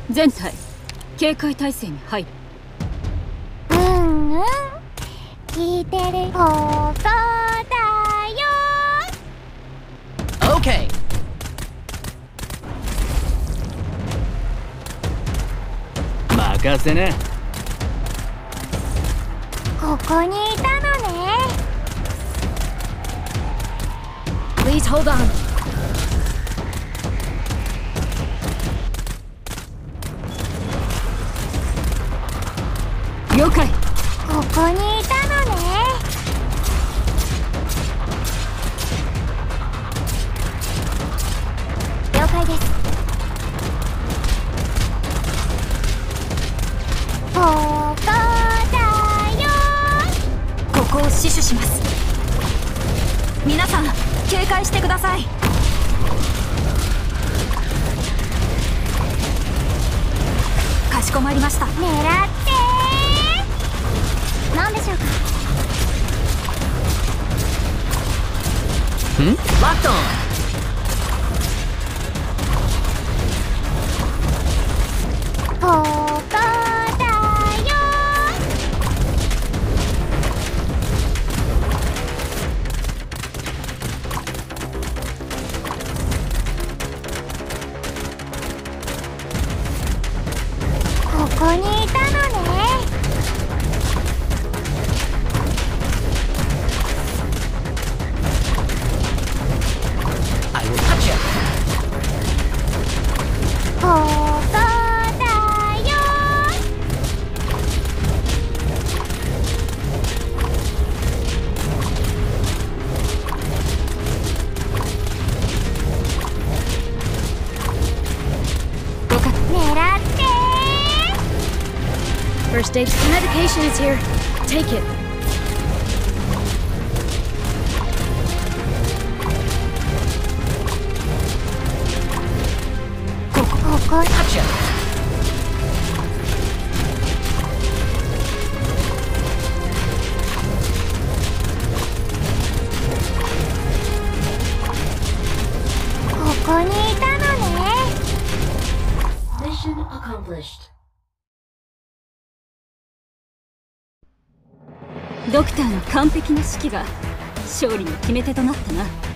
全隊警戒態勢に入る。 聞いてる放送だよ。 OK。 任せな。 ここにいたのね。 Please hold on。 了解。 ここにいたのね。了解です。ここだよ。 ここを死守します。皆さん警戒してください。かしこまりました。 狙って何でしょうか。 ロックオン。 ここだよ。ここにいたのね。 I will touch you。 ここだよ。 了解。 狙って First stage medication is here. Take it. ここ touch you。 ここにいたのね。 Mission accomplished. ドクターの完璧な指揮が勝利の決め手となったな。